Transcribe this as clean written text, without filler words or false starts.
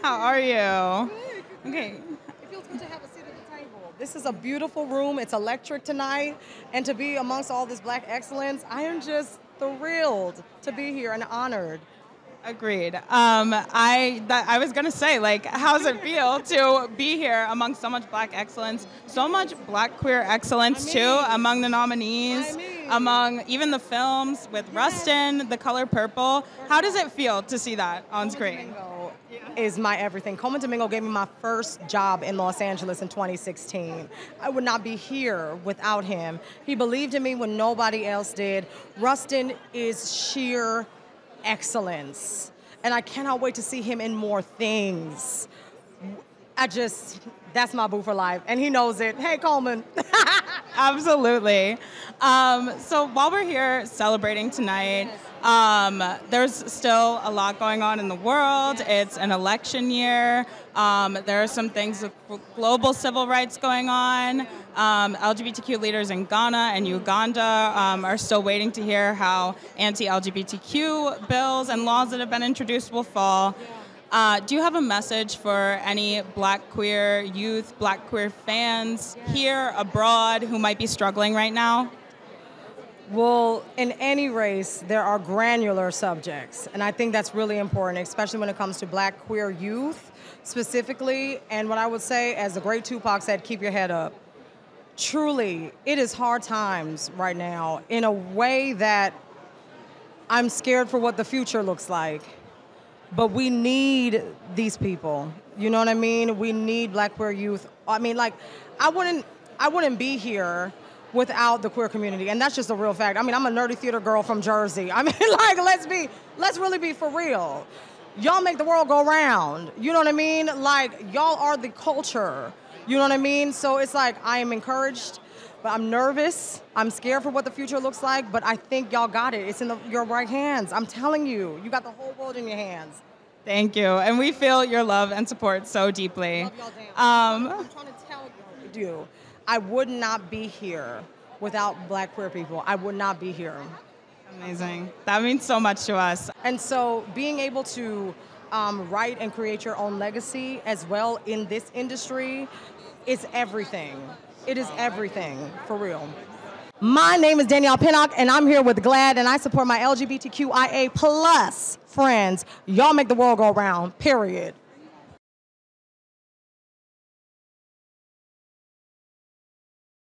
How are you? Good. Okay. It feels good to have a seat at the table. This is a beautiful room. It's electric tonight. And to be amongst all this Black excellence, I am just thrilled to be here and honored. Agreed. I was gonna say, like, how does it feel to be here among so much Black excellence, so much Black queer excellence too, among the nominees, among even the films with Rustin, The Color Purple. How does it feel to see that on screen? Domingo is my everything. Coleman Domingo gave me my first job in Los Angeles in 2016. I would not be here without him. He believed in me when nobody else did. Rustin is sheer excellence. And I cannot wait to see him in more things. That's my boo for life. And he knows it. Hey, Coleman. Absolutely. So while we're here celebrating tonight, there's still a lot going on in the world. It's an election year. There are some things with global civil rights going on. LGBTQ leaders in Ghana and Uganda are still waiting to hear how anti-LGBTQ bills and laws that have been introduced will fall. Do you have a message for any Black queer youth, Black queer fans here, abroad, who might be struggling right now? Well, in any race, there are granular subjects, and I think that's really important, especially when it comes to Black queer youth specifically. And what I would say, as the great Tupac said, keep your head up. Truly, it is hard times right now in a way that I'm scared for what the future looks like. But we need these people. You know what I mean? We need Black queer youth. I mean, like, I wouldn't be here without the queer community, and that's just a real fact. I mean, I'm a nerdy theater girl from Jersey. I mean, like, let's really be for real. Y'all make the world go round. You know what I mean? Like, y'all are the culture. You know what I mean? So it's like, I am encouraged, but I'm nervous. I'm scared for what the future looks like, but I think y'all got it. It's in your right hands. I'm telling you, you got the whole world in your hands. Thank you. And we feel your love and support so deeply. Love y'all damn. I'm trying to tell you, I would not be here without Black queer people. I would not be here. Amazing. That means so much to us. And so being able to write and create your own legacy as well in this industry is everything. It is everything, for real. My name is Danielle Pinnock, and I'm here with GLAAD, and I support my LGBTQIA+ friends. Y'all make the world go round, period.